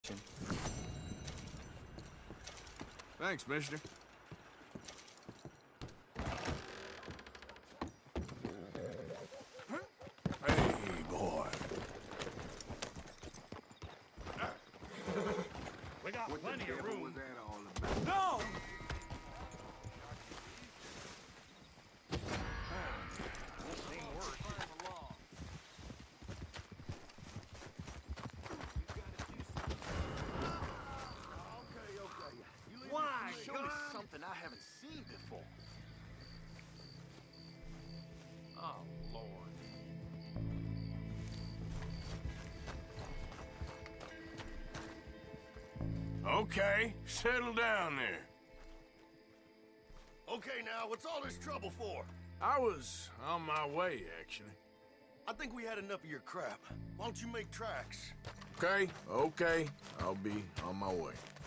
Thanks, mister. Hey, boy. We got plenty of room. Was that all about? No! Why? Show me something I haven't seen before. Oh, Lord. Okay, settle down there. Okay, now, what's all this trouble for? I was on my way, actually. I think we had enough of your crap. Why don't you make tracks? Okay, I'll be on my way.